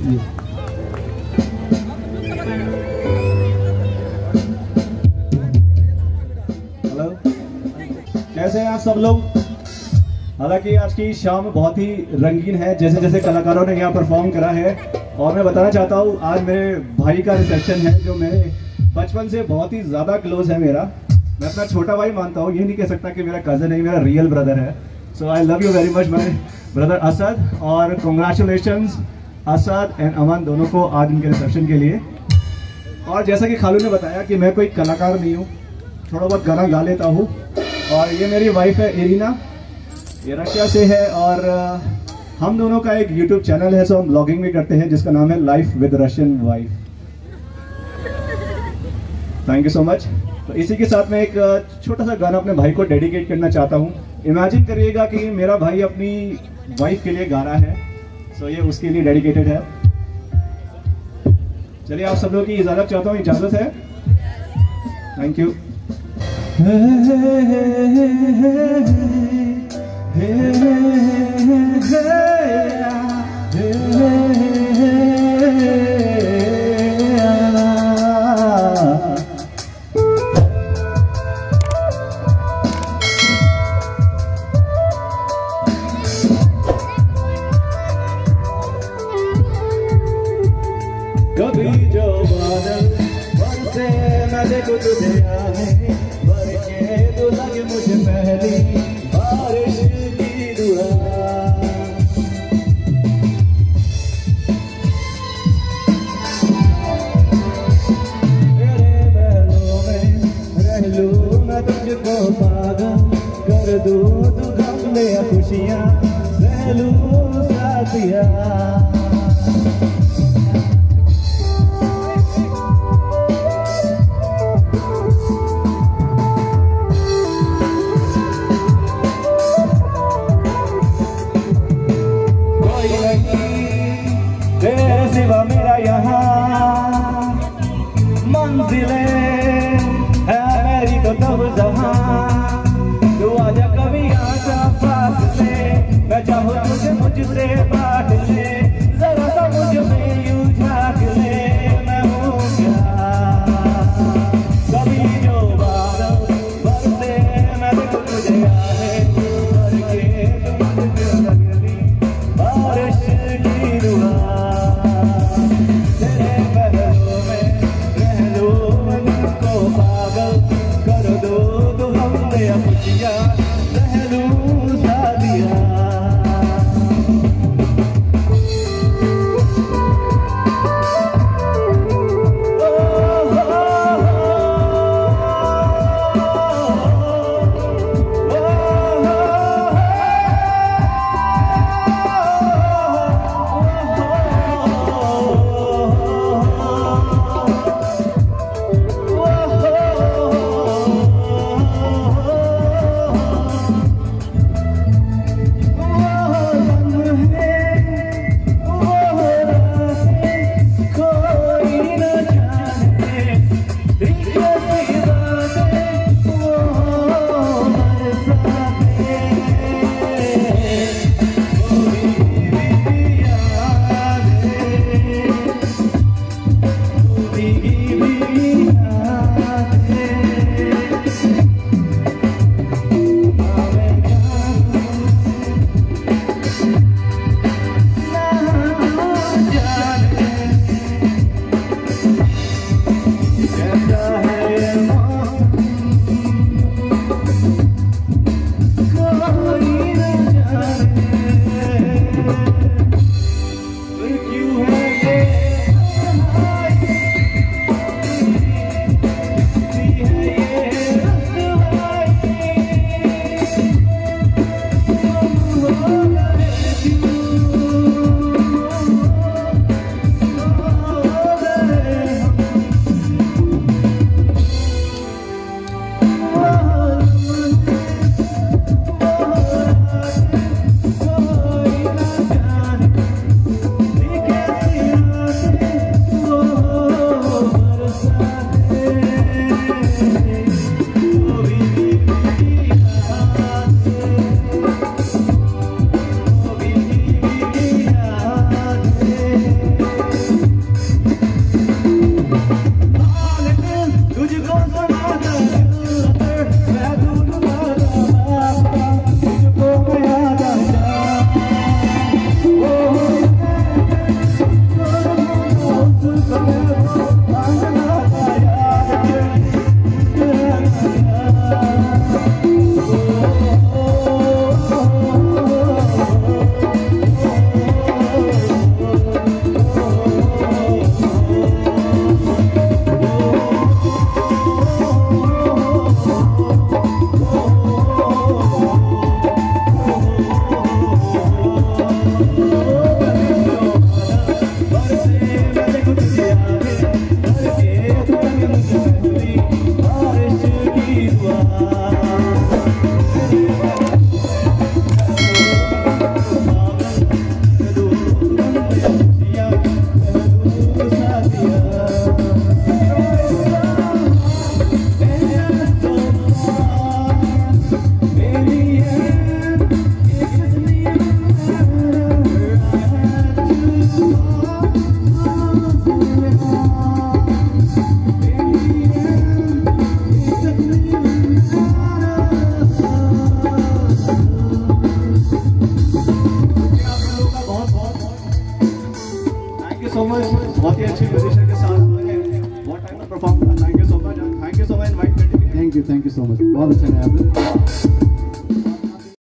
Hello, कैसे हैं आप सब लोग? हालांकि आज की शाम बहुत ही रंगीन है, जैसे जैसे कलाकारों ने यहाँ परफॉर्म करा है। और मैं बताना चाहता हूँ, आज मेरे भाई का रिसेप्शन है, जो मेरे बचपन से बहुत ही ज़्यादा क्लोज है मेरा। मैं अपना छोटा भाई मानता हूँ, ये नहीं कह सकता कि मेरा कज़न है, मेरा रियल ब्रदर है। So I love you very much my brother Asad, और कॉन्ग्रेचुलेशंस असद एंड अमन दोनों को आज उनके रिसेप्शन के लिए। और जैसा कि खालू ने बताया कि मैं कोई कलाकार नहीं हूँ, थोड़ा बहुत गाना गा लेता हूँ। और ये मेरी वाइफ है इरीना, ये रशिया से है, और हम दोनों का एक यूट्यूब चैनल है, सो हम ब्लॉगिंग भी करते हैं, जिसका नाम है life with Russian wife. Thank you so much. तो इसी के साथ मैं एक छोटा सा गाना अपने भाई को डेडिकेट करना चाहता हूँ। इमेजिन करिएगा कि मेरा भाई अपनी वाइफ के लिए गा रहा है, सो ये उसके लिए डेडिकेटेड है। चलिए, आप सब लोगों की इजाज़त चाहता हूँ, इजाज़त है। Thank you. कभी जो बादल बरसे मैं देखूं तुझे आने, बरके तो लगे मुझे पहली बारिश की दुआ। तेरे पहलू में रह लूं मैं तुझको पागल, कर दूं तू गम में खुशियाँ सह लूं साथिया। तेरे सिवा मेरा यहाँ मंजिले है मेरी तो तब जहाँ, तू आजा कभी आजा पास से, मैं चाहूँ तुझे मुझसे बांट ले, जरा सा मुझ में यूं झाँक ले, मैं हूँ क्या। कभी जो बादल बरसे मैं देखूं तुझे आने, बरके तो मुझे लगती बारिश की दुआ। बहुत ही अच्छी पोजीशन के साथ बहुत टाइम परफॉर्म करा। Thank you so much invite करने के लिए। थैंक यू सो मच, बहुत अच्छा है आपने।